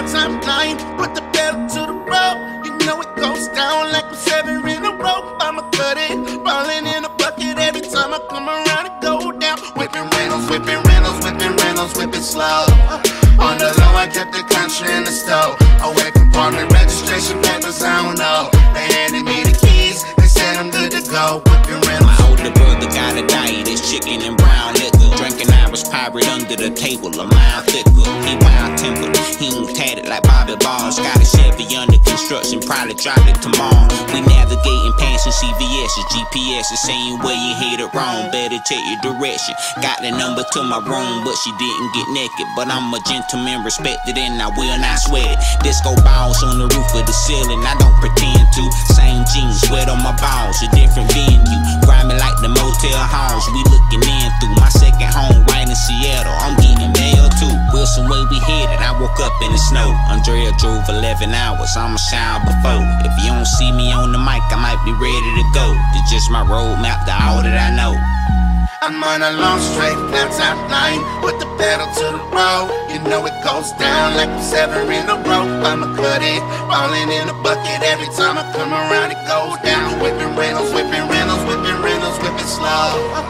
top line, put the pedal to the road. You know it goes down like I'm 7 in a row. I'ma cut it, rolling in a bucket every time I come around and go down. Whippin' Reynolds, whippin' Reynolds, whippin' Reynolds, whip it slow. On the low, I kept the country in the stove. Away compartment, registration papers, I don't know. They handed me the keys, they said I'm good to go. Whippin' Reynolds. My older brother got a diet, it's chicken and brown liquor. Drinking Irish pirate under the table, a mile thicker. He wild tempered, he ain't tatted like Bobby Balls. Got a Chevy under construction, probably drive it tomorrow. We navigating past some CVS's, GPS is saying where you headed wrong. Better check your direction. Got the number to my room, but she didn't get naked. But I'm a gentleman, respected, and I will not sweat it. Disco balls on the roof of the ceiling, I don't pretend to. Same jeans, sweat on my balls, a different venue. Grimy like the motel halls we looking in through. My second home right in Seattle, I'm getting mail too. Wilson, where we headed, I woke up in the snow. Andrea drove 11 hours, I'ma shine before. If you don't see me on the mic, I might be ready to go. It's just my roadmap to all that I know. I'm on a long straight, flat top line, put the pedal to the road. You know it goes down like I'm 7 in a row. I'ma cut it, rolling in a bucket every time I come around, it goes down. Whippin' Reynolds, whippin' Reynolds, whippin' Reynolds, whip it slow.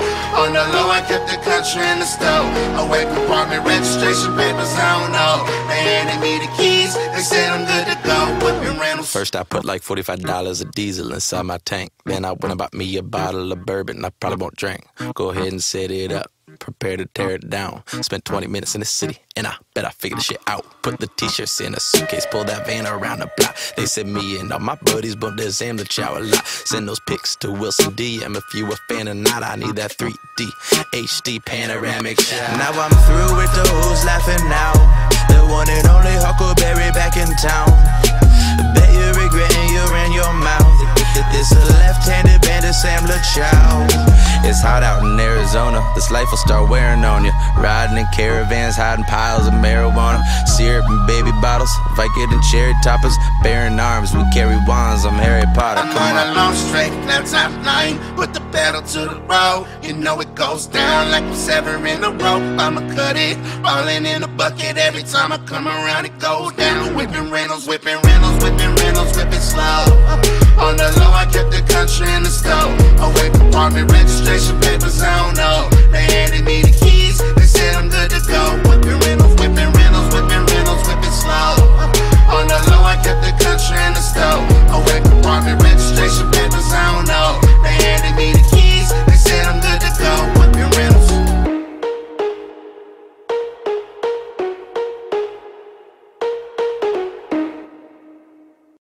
On the low, I kept the country in the stove. Away compartment, registration papers, I don't know. They handed me the keys, they said I'm good to go. Whippin' Reynolds. First I put like $45 of diesel inside my tank. Then I went and bought me a bottle of bourbon I probably won't drink. Go ahead and set it up, prepare to tear it down. Spent 20 minutes in the city, and I bet I figured the shit out. Put the t-shirts in a suitcase, pull that van around the block. They said me and all my buddies bumped their Sam Lachow a lot. Send those pics to Wilson DM if you a fan or not. I need that 3D HD panoramic shot. Now I'm through with the who's laughing now. The one and only Huckleberry back in town. Bet you're regretting you ran your mouth. It's a left-handed bandit, Sam Lachow. It's hot out in Arizona, this life will start wearing on you. Riding in caravans, hiding piles of marijuana. Syrup and baby bottles, Vicodin and cherry toppers. Bearing arms, we carry wands, I'm Harry Potter. I'm on a long straight, flat top line, put the pedal to the road. You know it goes down like I'm 7 in a row. I'ma cut it, rolling in a bucket every time I come around, it goes down. Whippin' Reynolds, whippin' Reynolds, whippin' Reynolds, whip it slow. On the low, I kept the country in the stove. Away compartment, registration papers, I don't know. They handed me the